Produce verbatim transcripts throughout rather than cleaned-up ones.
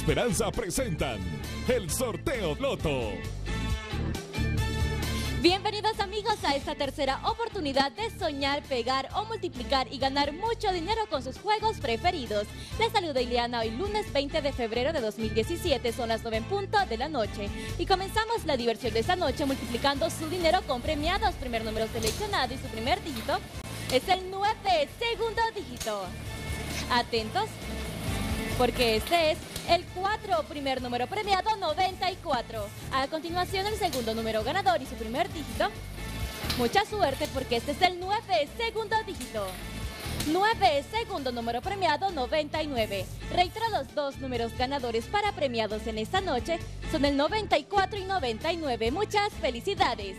Esperanza presentan el sorteo Loto. Bienvenidos amigos a esta tercera oportunidad de soñar, pegar o multiplicar y ganar mucho dinero con sus juegos preferidos. Les saluda Ileana, hoy lunes veinte de febrero de dos mil diecisiete, son las nueve en punto de la noche. Y comenzamos la diversión de esta noche multiplicando su dinero con premiados. Primer número seleccionado y su primer dígito es el nueve, segundo dígito. Atentos, porque este es el cuatro, primer número premiado, noventa y cuatro. A continuación el segundo número ganador y su primer dígito. Mucha suerte porque este es el nueve, segundo dígito. nueve, segundo número premiado, noventa y nueve. Reitero, los dos números ganadores para premiados en esta noche son el noventa y cuatro y noventa y nueve. Muchas felicidades.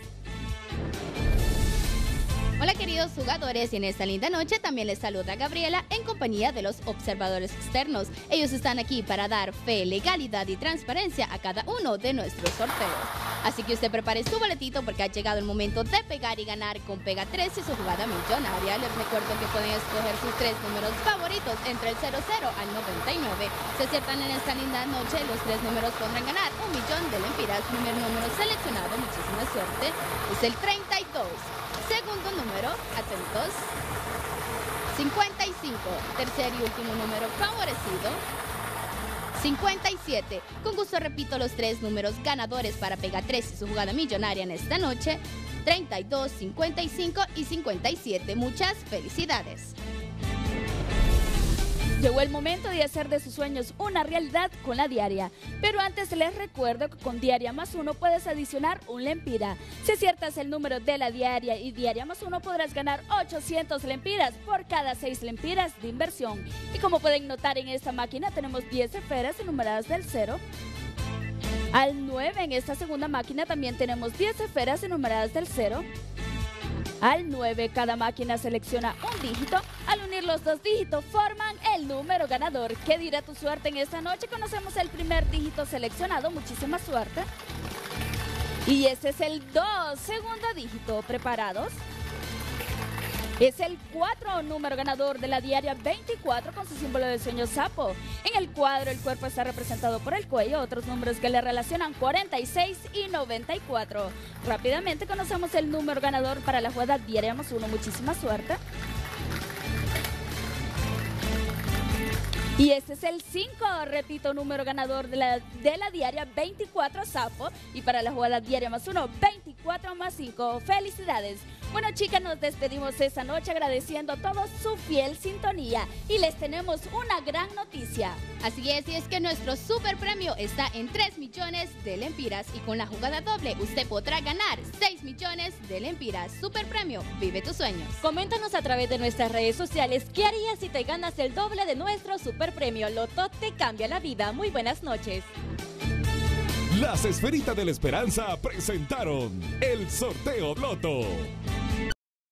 Hola queridos jugadores, y en esta linda noche también les saluda Gabriela en compañía de los observadores externos. Ellos están aquí para dar fe, legalidad y transparencia a cada uno de nuestros sorteos. Así que usted prepare su boletito porque ha llegado el momento de pegar y ganar con Pega tres y su jugada millonaria. Les recuerdo que pueden escoger sus tres números favoritos entre el cero cero al noventa y nueve. Se aciertan en esta linda noche, los tres números podrán ganar un millón de lempiras. Primer número seleccionado, muchísima suerte, es el treinta y dos. Segundo número, atentos, cincuenta y cinco. Tercer y último número favorecido, cincuenta y siete. Con gusto repito los tres números ganadores para Pega tres y su jugada millonaria en esta noche: treinta y dos, cincuenta y cinco y cincuenta y siete. Muchas felicidades. Llegó el momento de hacer de sus sueños una realidad con la diaria. Pero antes les recuerdo que con Diaria Más Uno puedes adicionar un lempira. Si aciertas el número de la diaria y Diaria Más Uno podrás ganar ochocientos lempiras por cada seis lempiras de inversión. Y como pueden notar en esta máquina tenemos diez esferas enumeradas del cero al nueve. En esta segunda máquina también tenemos diez esferas enumeradas del cero al nueve. Cada máquina selecciona un dígito. Al unir los dos dígitos forman el número ganador. ¿Qué dirá tu suerte en esta noche? Conocemos el primer dígito seleccionado. Muchísima suerte. Y ese es el dos, segundo dígito. ¿Preparados? Es el cuatro, número ganador de la diaria veinticuatro con su símbolo de sueño sapo. En el cuadro el cuerpo está representado por el cuello, otros números que le relacionan cuarenta y seis y noventa y cuatro. Rápidamente conocemos el número ganador para la jugada Diaria Más Uno. Muchísima suerte. Y este es el cinco, repito, número ganador de la, de la diaria veinticuatro sapo. Y para la jugada Diaria Más Uno, veinticuatro más cinco. ¡Felicidades! Bueno, chicas, nos despedimos esta noche agradeciendo a todos su fiel sintonía. Y les tenemos una gran noticia. Así es, y es que nuestro super premio está en tres millones de lempiras. Y con la jugada doble, usted podrá ganar seis millones de lempiras. Super premio, vive tus sueños. Coméntanos a través de nuestras redes sociales qué harías si te ganas el doble de nuestro super premio. Loto te cambia la vida. Muy buenas noches. Las esferitas de la esperanza presentaron el sorteo Loto.